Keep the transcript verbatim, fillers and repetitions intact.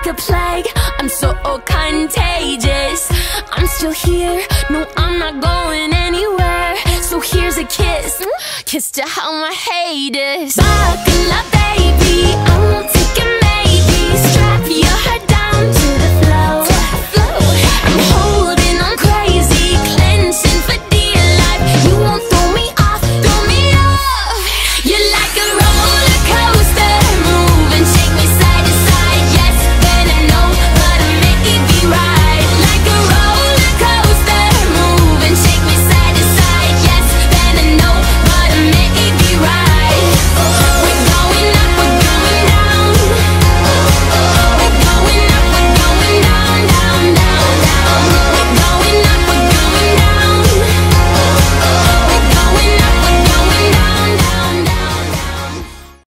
a plague, I'm so contagious. I'm still here, no I'm not going anywhere. So here's a kiss, kiss to all my haters. Buckle up baby, I won't